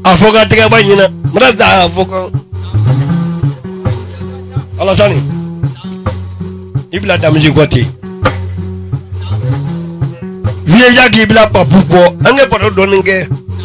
afoka tega banyina mrada afoka ala tani ibla damji kwati vie ya ki ibla papuko ange poto doninge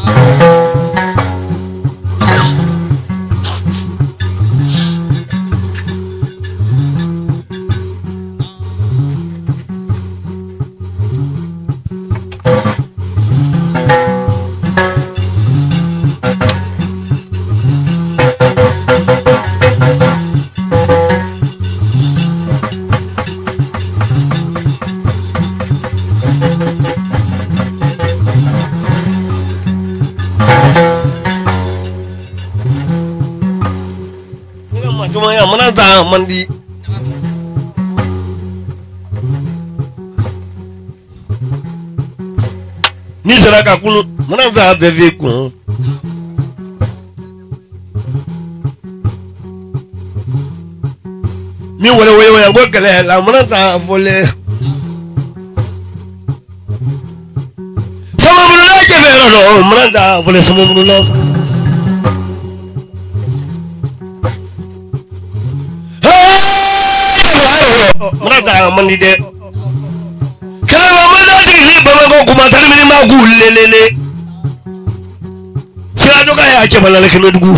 mandi ni saraka kunu mana za beve kun mi wole ya go kele la mana ta fole sama mun la ke vero mana ta fole sama mun la mrata mandi de kawo madati ni bamago kuma tarmini magu lelele sira doga ya ke balale ke dugu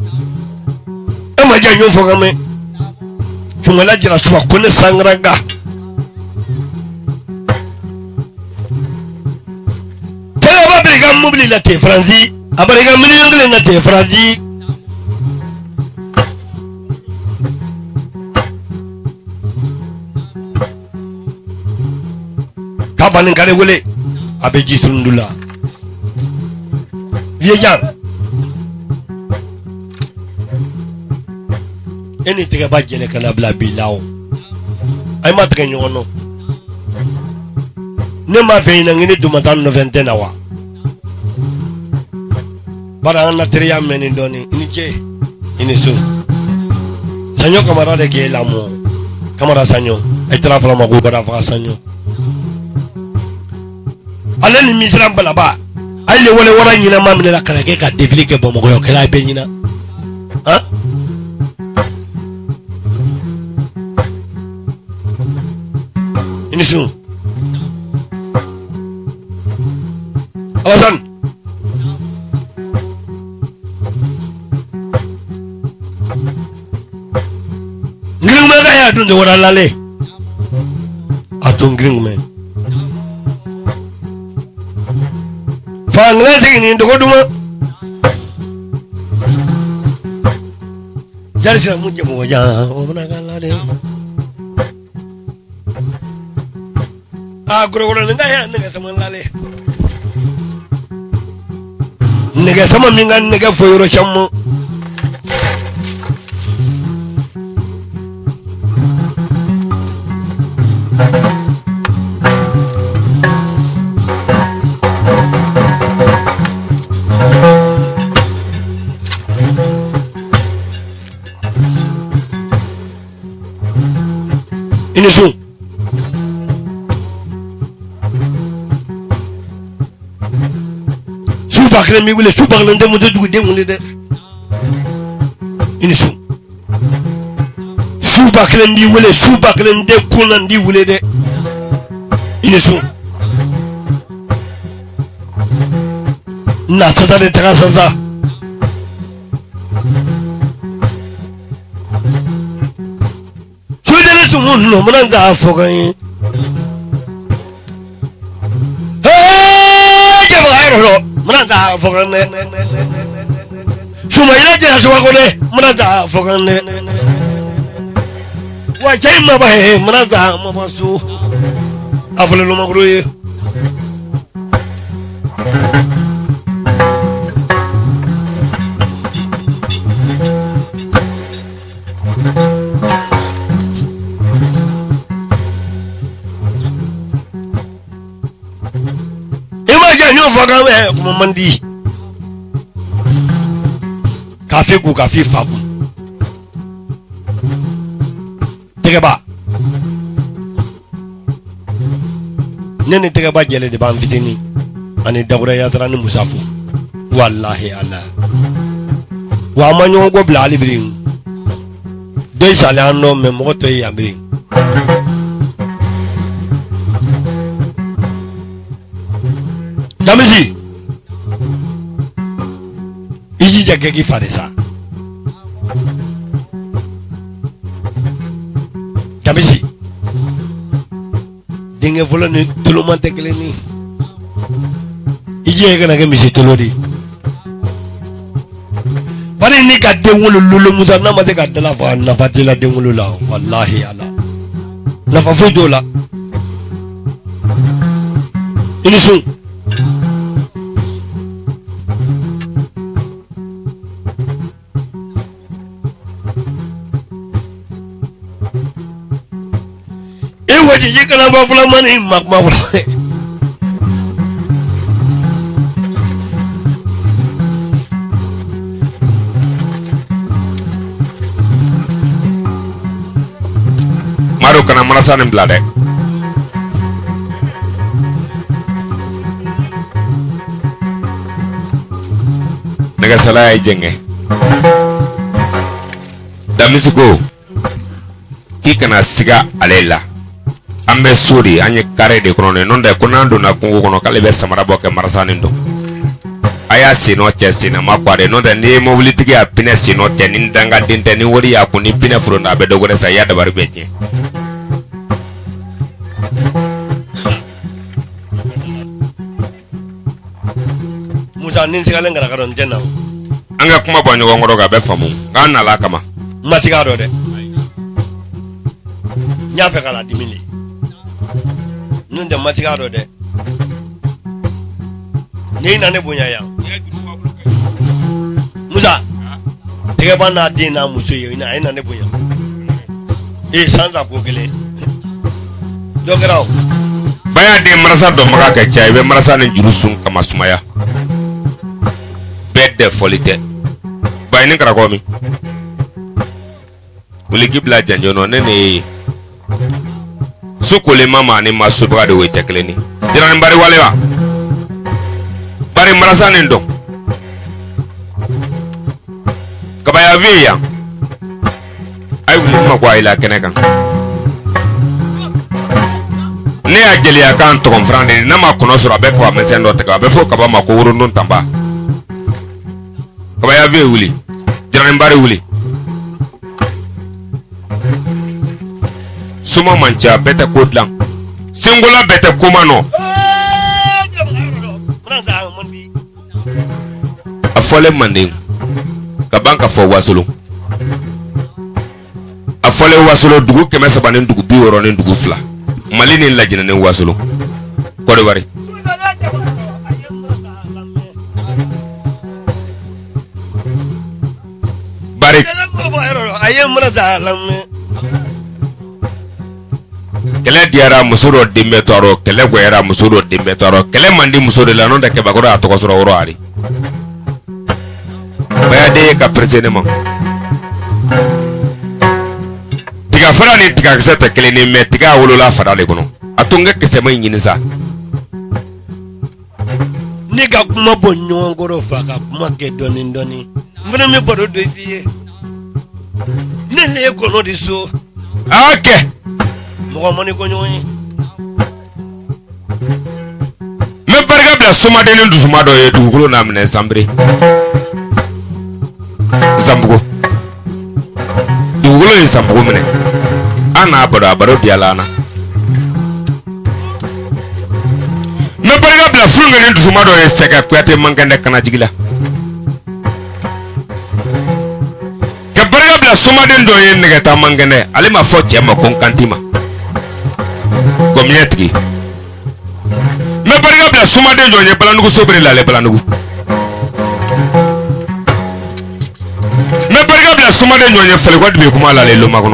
e ma janyo fogame chungala jira suba kone sangranga tele ba briga mobili la te franzi abariga milion na te franzi kabanin kare wole abeji tundula viejan eni tege ba jele kana bla bilao ay ma tege nyono ne ma fe ina ngini dumatan no ventena wa bara na teriya meni doni ini je ini su sanyo kamara de ke lamo kamara sanyo ay tra fala ma go bara fa sanyo ale ni misran balaba ale wole wara nyina mamle la kala ke ka défiler ke bomo yo kala be nyina hein inisu awsan ngring me ga ya dunde wara lale atun ngring me fangla ni ndogo duma jari sira muje mo ja o bana kala de agro gro nga ya nga sama lale nga sama mi nga foyoro chammo inisu subakle mi wule subakle ndemu de dugu demule de inisu subakle ndi wule subakle nde kuna ndi wule de inisu na sata de trasasa no mranda fogan jabaro mranda fogan suma ila jira suma gole mranda fogan wa jaima ba he mranda mabasu afle lo magruye kuma mandi kafe ku kafe fabu tege ba nene tege ba jele de ban fitini ani dawra ya dara ni musafu wallahi ala wa ma ɲɔgɔn ko bila hali biri dɔ in salen an nɔ mɛ mɔgɔ tɔ ye yan biri Jamisi i jija kɛ k'i fa de sa Jamisi denkɛ fɔlɔ ni toloman tɛ kelen ni i jija kana kɛ misi tolo de bari ni ka den wolo lolo musa n'a ma se ka dala faga nafa tɛ la den wolo la walahi ala nafa foyi t'o la i ni sun Ji kana ba fula mani makma fula Maru kana marasa nin bila dɛ nɛgɛsala ye jɛngɛ Damisi ko k'i kana siga ale la an bɛ so de an ye carré de kɔnɔ n'o tɛ ko n'an donna kungo kɔnɔ k'ale bɛ samara bɔ kɛ marasa nin don a y'a sennɔ cɛ senna ma quoi de n'o tɛ ni ye mobilitigi y'a pinɛ sennɔ cɛ ni dangaden tɛ ni wari y'a kun ni pinɛ foronto a bɛ dɔ wɛrɛ san i y'a dabali bɛɛ tiɲɛ Musa ni sigalen kɛra ka dɔn n tɛ na an ka kuma bɔ ɲɔgɔn kɔrɔ k'a bɛ faamu k'an nala kama n ma siga dɔ dɛ n y'a fɛ ka la dimi de n'o tɛ n ma siga dɔ dɛ ni na ne bonya yan Musa tɛgɛ b'a n'a den n'a muso ye a ye na ne bonya san ta ko kelen dɔ kɛra o baya den marasa dɔnbaga ka ca i bɛ marasa ni juru sun kama sumaya bɛɛ dɛ fɔli tɛ bayi ni karakɔ min wuli k'i bila janjɔn nɔ ne ne ye so kolen ma ani ma sobaga de o tɛ kelen ni jiranin bari wale wa bari marasa nin dɔn kabaya vie yan a ye wuli kuma ko a yi la kɛnɛ kan ne y'a jeliya kan tɔgɔnfran de n'a ma kɔnɔ sɔrɔ a bɛ kaba misɛn dɔ tigɛ a bɛ fɔ kaba ma ko worondon tanba kabaya vie wuli jiranin bari wuli suma man ca bɛɛ tɛ ko dilan sengola bɛɛ tɛ koma nɔ a fɔlen manden ka ban ka fɔ wasolo a fɔlen wasolo dugu 300 ni dugu 60 ni dugu 2 Mali ni Lajinɛ ni wasolo Côte d'Ivoire bari kɛlɛ diyara muso dɔ den bɛ tɔɔrɔ kɛlɛ goyara muso dɔ den bɛ tɔɔrɔ kɛlɛ man di muso de la n'o tɛ kɛbakɔrɔ y'a tɔgɔ sɔrɔ wɔrɔ ari baya de ka presse ne ma tiga fara ni tiga kisɛ tɛ kelen ni mɛ tiga wolola fara de kɔnɔ a to n ka kisɛ ma ɲini sa ne ka kuma bɔ ɲɔgɔn kɔrɔ fa ka kuma kɛ dɔɔni dɔɔni n fana bɛ baro dɔ f'i ye ne le ye kɔnɔ de so a kɛ mɔgɔ mɔni ko ɲɔgɔn ye n bɛ barika bila somaden ni dusuma dɔ ye dugukolo n'a minɛ sanbiri Zambugo dugukolo ye Zambugo minɛ an n'a baro a baro diyala an na n bɛ barika bila Fulunge ni dusuma dɔ ye Sɛgɛ Kuyatɛ Mankɛndɛ Kanajigi la ka barika bila somaden dɔ ye Nɛgɛta Mankɛndɛ ale ma fɔ cɛ ma ko n kanti ma gɔmiɲɛtigi n bɛ barika bila somaden dɔ ye Balandugu Sobiri Lale Balandugu n bɛ barika bila somaden dɔ ye Falikɔ Dibi kuma Lale Loma kɔnɔ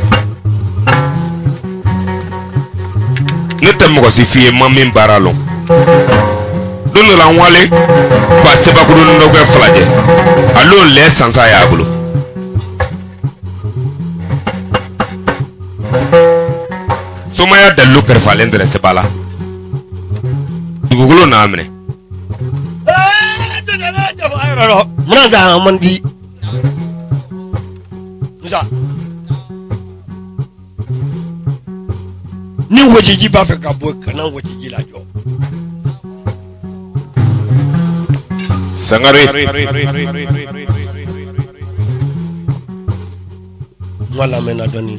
ne tɛ mɔgɔ si f'i ye ma min baara lɔn don dɔ la n wale k'a sebakurunin dɔ kɛ Falajɛ a l'o lɛ sansa y'a bolo somaya dalilu kɛrɛfalen tɛrɛ seba la dugukolo n'a minɛ Pero Muranda Mandi Musa Ni wajiji ba fe ka boy kana wajiji la jo Sangare Wala mena doni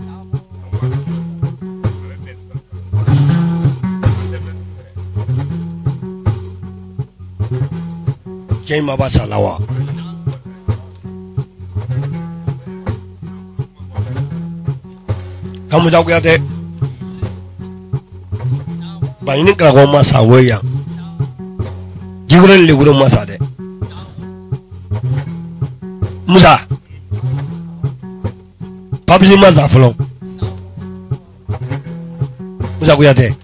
Kema basalawa Kamu jago ya de Ba ini kala ko masa weya Jiguren le guro masa de Musa Pabli masa folo Musa ko ya de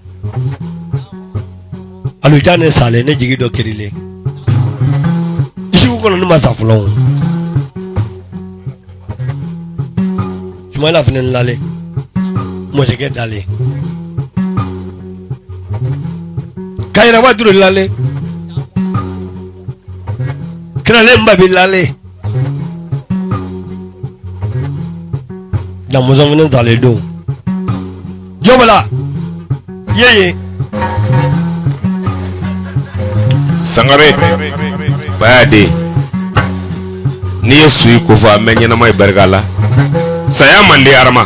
Alu jane sale ne jigi do kirile Isu ko no masa folo Jumala fenen lale Mo se ke dale Kaira wadru lale Krale mbabi lale Da mo zamene dale do Jobala Yeye Sangare Badi Ni yesu ko fa menyana mai bargala Saya mandi arama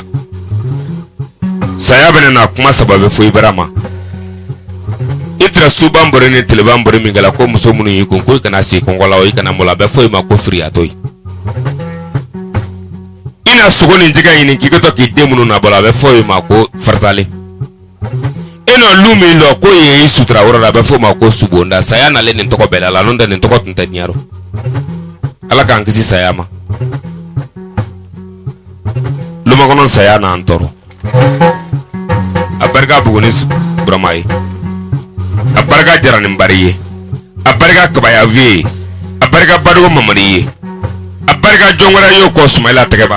Saya benena kuma sababe fo ibrama Itra suban bore ni teleban bore mingala ko muso munu yi ko kana si ko ngola o kana mola be fo ma ko free atoy Ina sugo ni jiga yini ki to ki demunu na bola be fo ma ko fartale Eno lumi lo ko ye sutra wora be fo ma ko subonda saya na le ni to ko bela la londa ni to ko tunta nyaro ala kan kisi saya ma Luma konon saya na antoro Abarga bugunis bramai Abarga jaranin bariye Abarga kabaya vi Abarga badugo mamaniye Abarga jongora yoko sumaila tegeba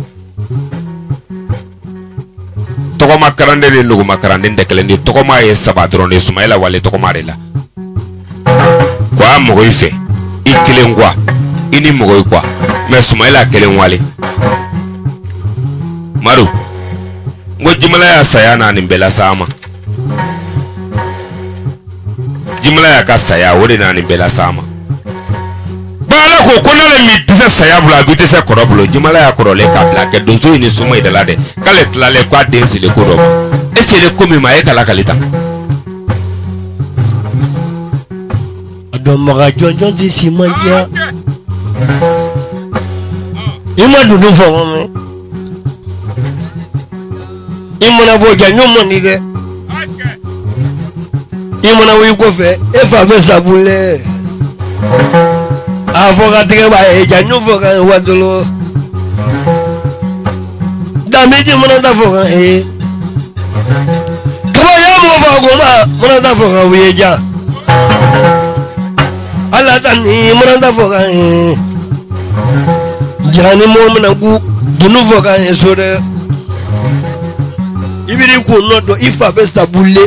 Toko makarande ni nugu makarande ndekelendi Toko ma ye sabadrone sumaila wale toko marela Kwa mogo ife Ikilengwa Ini mogo ikwa Me sumaila kelengwale Maru Ngo jimala ya saya ni mbela sama Jimala ya ka saya wori na ni mbela sama Bala ko konale mi tisa saya bula bi tisa korobulo jimala ya korole ka blake donso ini suma idalade kale tlale kwa densi le korobo esele komi ma e kala kalita Adon maga jonjon di simanja Ima dudu fo me Imona boja nyomo ni de Imona wi ko fe e fa be sabule Afoga tege ba e janyo foga wadolo Damiji mona da foga e Kaba ya mo foga mona da foga wi ja Ala tani mona da foga e Jani mo mona gu dunu foga e sore Ibiri ku nodo ifa be sabule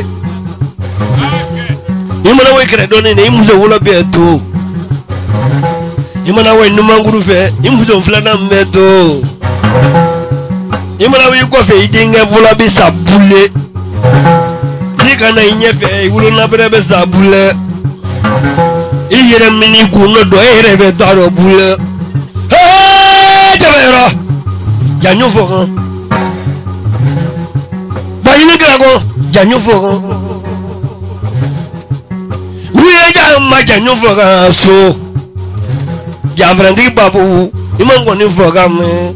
Imona we credo ni imuzo wolo beto Imana we numanguru fe imuzo flana meto Imana we ko fe idinga vula be sabule Ni kana inyefe iwulu na brebe sabule Iyere mini ku nodo ere be daro bule Jabero Janyo fo Bayini grago janyo fo Uye ja ma janyo fo so Jambrandi babu imango ni fo ga me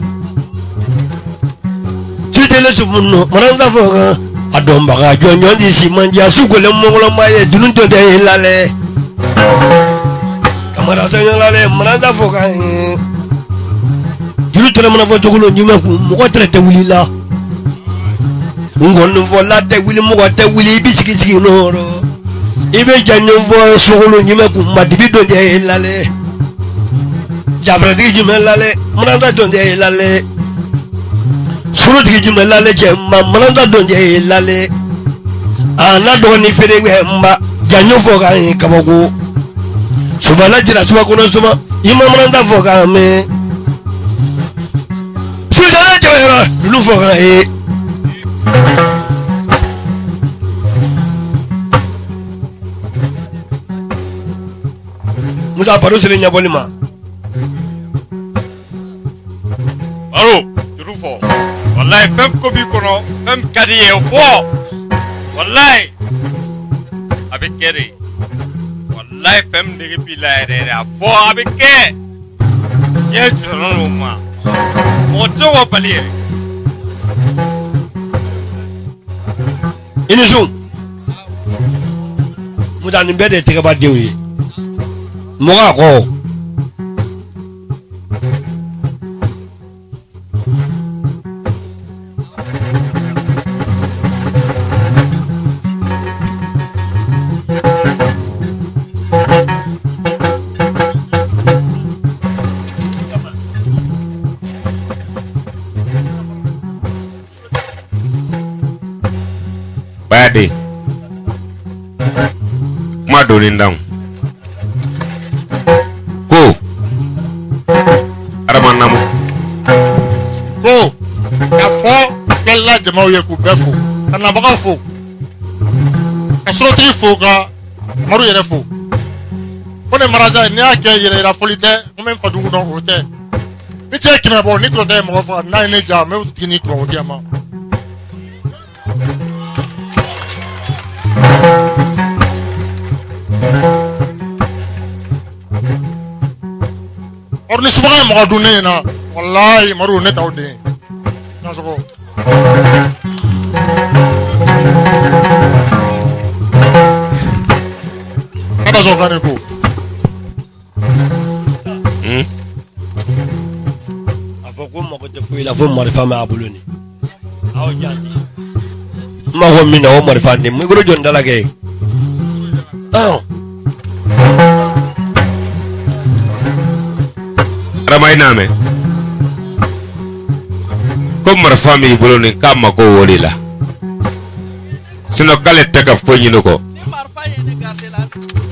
Titele tumuno maranda fo ga adomba ga jonyo di simanja sugole mongolo maye dununto de lale Kamara tanyo lale maranda fo ga Dulu tele mana fo togulo nyuma ku mo trete wulila Ngonu vola te wili mo te wili bisikisiki noro Ibe janyo fo sugolo nyuma ku madibido de lale Jabradi jumelale maranda donde lale Suru di jumelale jemma maranda donde lale Ana doni fere mba janyo fo ga kabogo suba la jira suba kono suma ima manda foka me suja joyera lu foka muda paru sele nyaboli ma aro jurufo wallahi fem ko bi kono fem kadiye fo wallahi abikere wallahi fem de bi la ere fo abike je jono ma moto wa paliye inisu muda ni bede tege ba dewi moga ko bade ma doni ndam ko araman namu ko afo fella jamaw ye ku befo ana baga fo asroti fo ga maru yere foone maraja ni ake yere la folite o men fa dungu no ote ni che kina bo ni ko de mo fa na ne ja me uti ni ko de ma orni subaga mo dunne na wallahi maru ne tawde na so ada so kan ko afoko mo ko defu ila fo marifa ma abuluni aw jandi ma ko mina o marifa ni mi gro jonda la gay ramay name ko marfa mi buloni kama ko wolila sino kale teka fo nyino ko ni marfa yene garde la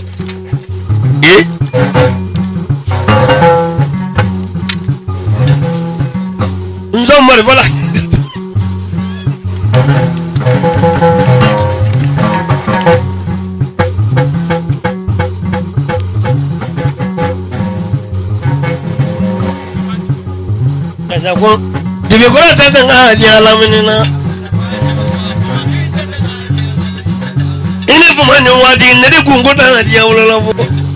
nzo marifa la ko dibe ko ta nga di alaminina ini fu man wadi ne de gungo ta di awla la bo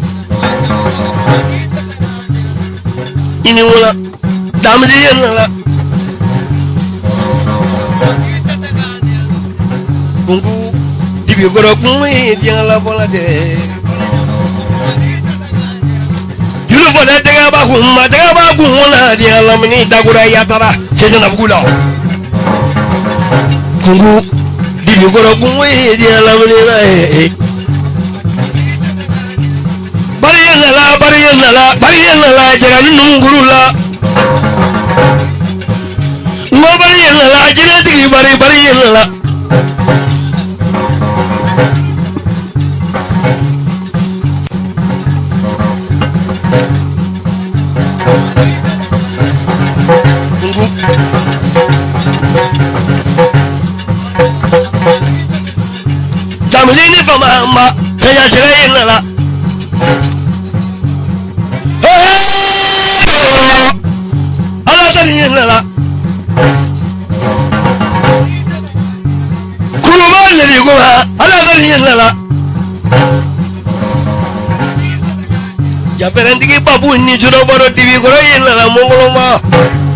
ini wala damdi yen la gungu dibe ko ro kumi di ala bola de fole daga ba kun wala di alamini dagura ya tara seje na bugula kungu di bigoro kungu di alamini la bari la jara nunguru la ngo bari la jira digi bari la jamilini fama saya jirain la ala tani la kuruba le ko ala tani la ya perendigi babu ni juro baro divi goro yin la mongolo ma